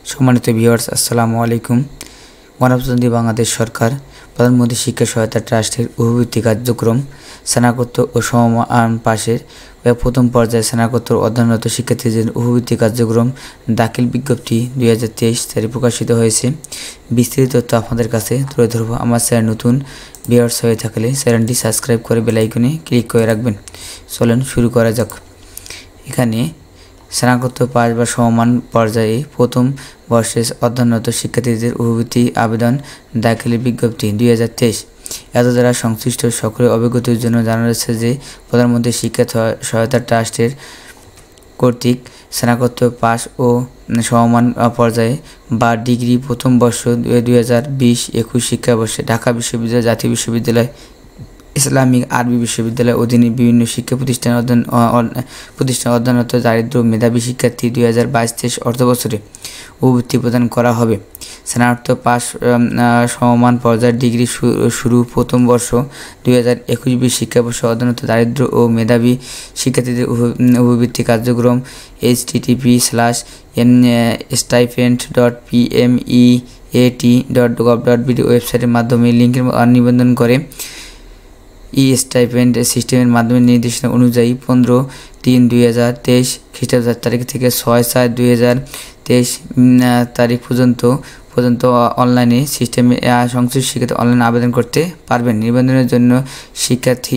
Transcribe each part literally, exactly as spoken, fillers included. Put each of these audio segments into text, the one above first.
সম্মানিত ভিউয়ার্স, আসসালামু আলাইকুম। গণপ্রজাতন্ত্রী বাংলাদেশ সরকার প্রধানমন্ত্রী শিক্ষা সহায়তা ট্রাস্টের উপবৃত্তি কার্যক্রম স্নাতকোত্তর ও সমমান পাশের প্রথম পর্যায়ে স্নাতকোত্তর অধ্যয়নরত শিক্ষার্থীদের উপবৃত্তি কার্যক্রম দাখিল বিজ্ঞপ্তি দুই হাজার তেইশ তারিখে প্রকাশিত হয়েছে। বিস্তারিত তথ্য আপনাদের কাছে তুলে ধরবো। আমার চ্যানেল নতুন ভিউয়ার্স হয়ে থাকলে চ্যানেলটি সাবস্ক্রাইব করে বেল আইকনে ক্লিক করে রাখবেন। চলেন শুরু করা যাক। এখানে স্নাতকোত্তর পাস বা সমমান পর্যায়ে প্রথম বর্ষে অধ্যয়নরত শিক্ষার্থীদের উপবৃত্তি আবেদন দাখিলের বিজ্ঞপ্তি দুই হাজার তেইশ এত দ্বারা সংশ্লিষ্ট সকলের অবগতির জন্য জানা যাচ্ছে যে প্রধানমন্ত্রী শিক্ষা সহায়তা ট্রাস্টের কর্তৃক স্নাতকোত্তর পাস ও সমমান পর্যায়ে বা ডিগ্রি প্রথম বর্ষ দুই হাজার বিশ একুশ শিক্ষাবর্ষে ঢাকা বিশ্ববিদ্যালয়, জাতীয় বিশ্ববিদ্যালয়, ইসলামিক আরবি বিশ্ববিদ্যালয়ের অধীনে বিভিন্ন শিক্ষা প্রতিষ্ঠান অধ্যয়ন প্রতিষ্ঠান অধ্যয়নরত দারিদ্র মেধাবী শিক্ষার্থী দুই হাজার বাইশ তেইশ অর্থবছরে উপবৃত্তি প্রদান করা হবে। স্নাতক পাস সমমান পর্যায়ের ডিগ্রি শুরু প্রথম বর্ষ দুই হাজার একুশ বিশ শিক্ষাবর্ষে অধ্যয়নরত দারিদ্র ও মেধাবী শিক্ষার্থীদের উপবৃত্তি কার্যক্রম H T T P slash N stipend dot P M E A T dot gov dot BD ওয়েবসাইটের মাধ্যমে লিঙ্কের নিবন্ধন করে ই স্টাইপেন্ড সিস্টেমের মাধ্যমে নির্দেশনা অনুযায়ী পনেরো তিন দুই হাজার তেইশ খ্রিস্টাব্দ তারিখ থেকে ছয় চার দুই হাজার তেইশ তারিখ পর্যন্ত পর্যন্ত অনলাইনে সিস্টেমে সংশ্লিষ্ট শিক্ষার্থী অনলাইনে আবেদন করতে পারবেন। নিবন্ধনের জন্য শিক্ষার্থী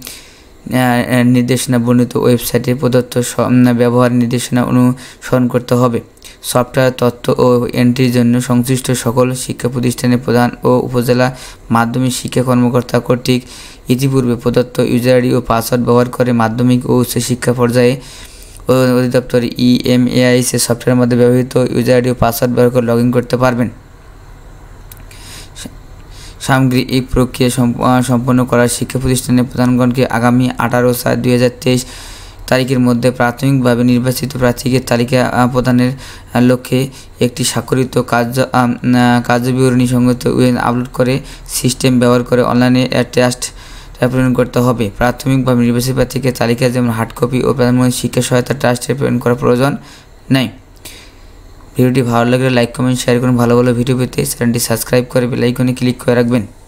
নির্দেশনা বর্ণিত ওয়েবসাইটে প্রদত্ত ব্যবহার নির্দেশনা অনুসরণ করতে হবে। সফটওয়্যার তথ্য ও এন্ট্রির জন্য সংশ্লিষ্ট সকল শিক্ষা প্রতিষ্ঠানের প্রধান ও উপজেলা মাধ্যমিক শিক্ষা কর্মকর্তা কর্তৃক ইতিপূর্বে প্রদত্ত ইউজার আইডি ও পাসওয়ার্ড ব্যবহার করে মাধ্যমিক ও উচ্চশিক্ষা পর্যায়ে অধিদপ্তর E M A I S সফটওয়্যারের মধ্যে ব্যবহৃত ইউজার আইডি ও পাসওয়ার্ড ব্যবহার করে লগ ইন করতে পারবেন। সামগ্রিক প্রক্রিয়া সম্পন্ন করা শিক্ষা প্রতিষ্ঠানের প্রধানগণকে আগামী আঠারো চার দুই হাজার তেইশ তারিখের মধ্যে প্রাথমিকভাবে নির্বাচিত প্রার্থীদের তালিকা প্রদানের লক্ষ্যে একটি স্বাক্ষরিত কার্য কার্যবিবরণী সংগত আপলোড করে সিস্টেম ব্যবহার করে অনলাইনে টেস্ট প্রেরণ করতে হবে। প্রাথমিকভাবে নির্বাচিত প্রার্থীকে তালিকা যেমন হার্ড কপি ও প্রধানমন্ত্রী শিক্ষা সহায়তা ট্রাস্টে প্রেরণ করার প্রয়োজন নেই। ভিডিওটি ভালো লাগলে লাইক কমেন্ট শেয়ার করুন। ভালো ভালো ভিডিও পেতে চ্যানেলটি সাবস্ক্রাইব করে বেল আইকনে ক্লিক করে রাখবেন।